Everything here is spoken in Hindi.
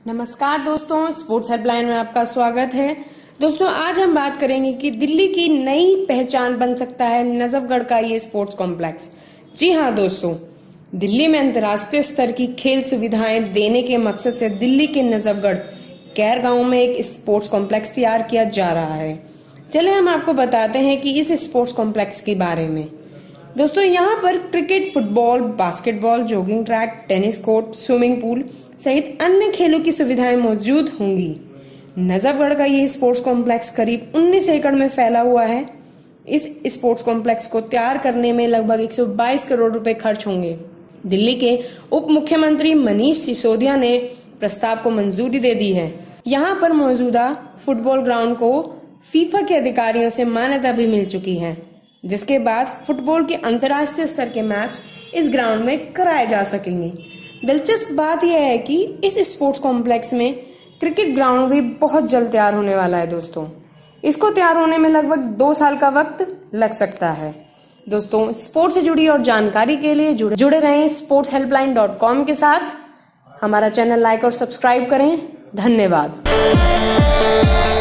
नमस्कार दोस्तों, स्पोर्ट्स हेल्पलाइन में आपका स्वागत है। दोस्तों, आज हम बात करेंगे कि दिल्ली की नई पहचान बन सकता है नजफगढ़ का ये स्पोर्ट्स कॉम्प्लेक्स। जी हाँ दोस्तों, दिल्ली में अंतर्राष्ट्रीय स्तर की खेल सुविधाएं देने के मकसद से दिल्ली के नजफगढ़ कैर गांव में एक स्पोर्ट्स कॉम्प्लेक्स तैयार किया जा रहा है। चले हम आपको बताते हैं कि इस स्पोर्ट्स कॉम्प्लेक्स के बारे में। दोस्तों, यहाँ पर cricket, football, basketball, jogging track, tennis court, swimming pool सहित अन्य खेलों की सुविधाएं मौजूद होंगी। नजफगढ़ का ये स्पोर्ट्स कॉम्प्लेक्स करीब 19 एकड़ में फैला हुआ है। इस स्पोर्ट्स कॉम्प्लेक्स को तैयार करने में लगभग 122 करोड़ रुपए खर्च होंगे। दिल्ली के उप मुख्यमंत्री मनीष सिसोदिया ने प्रस्ताव को मंजूरी दे दी है। यहाँ पर मौजूदा फुटबॉल ग्राउंड को फीफा के अधिकारियों से मान्यता भी मिल चुकी है, जिसके बाद फुटबॉल के अंतर्राष्ट्रीय स्तर के मैच इस ग्राउंड में कराए जा सकेंगे। दिलचस्प बात यह है कि इस स्पोर्ट्स कॉम्प्लेक्स में क्रिकेट ग्राउंड भी बहुत जल्द तैयार होने वाला है। दोस्तों, इसको तैयार होने में लगभग 2 साल का वक्त लग सकता है। दोस्तों, स्पोर्ट्स से जुड़ी और जानकारी के लिए जुड़े रहें sportshelpline.com के साथ। हमारा चैनल लाइक और सब्सक्राइब करें। धन्यवाद।